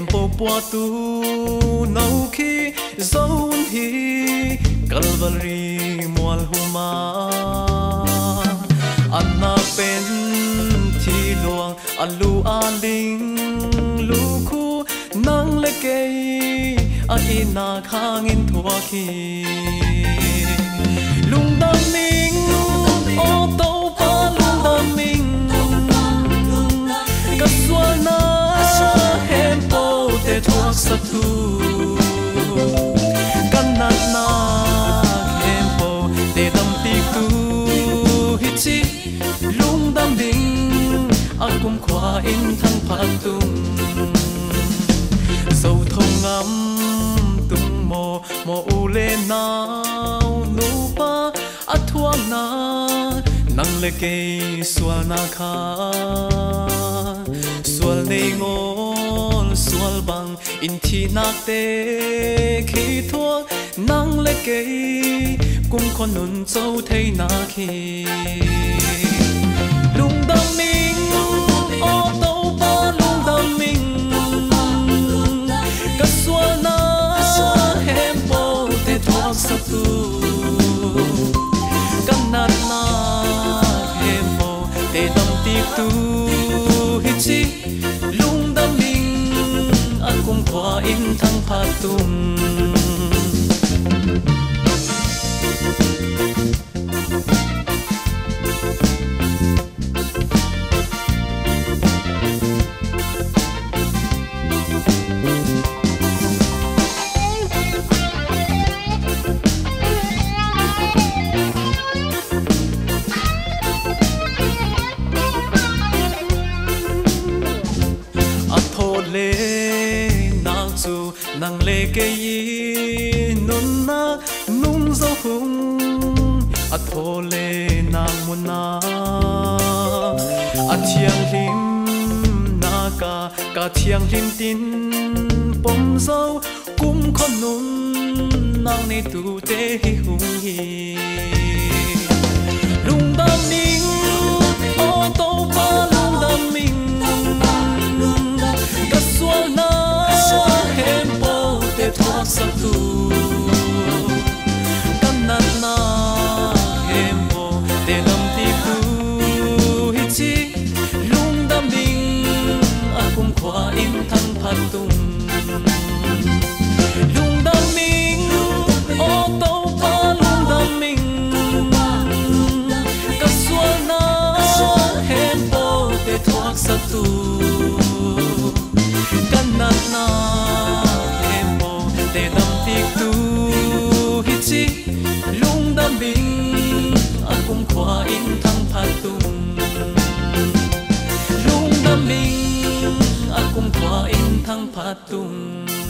hem po po tu nau khi zon hi Calvary mual huma anna pen thi luang alu aling lu khu nang le kei a ina khangin thua khi lung dam ning o to pa lung dam ning ka sual na hem po te thuak sa tu kan nat na hem po te dam ti tu hi chi lung dam ding akum khwa in thang phat tung sâu thông ngắm tung mò u le nào nu pa a thua na nang le ke sual na kha sual nei ngol sual bang in thi nak te khi thua nang le ke kum khon nun châu thei na khi lung dam ming o to pa lung dam ming ka sual na hem po te thuak sa tu kan nat na hem po te dam ti tu hi chi lung dam ming a kum khwa in thang phat tum le na chu nang le ke yi nun na nung zo hung a tho le nang mun na a thiang lim na ka thiang lim tin pom zo kum khon nun nang ne tu te hi hung hi lung dam ning o to pa lung dam ming sual na hem po te thuak sa tu kan nat na hem po te lam ti tu hi chi lung dam ding a kum khwa in thang phat tum lung dam ming o to pa lung dam ming ka sual na hem po te thuak sa tu kan nat na hem po te dam tik tu hi chi lung dam bing a kum khwa in thang phat tum lung dam bing a kum khwa in thang phat tum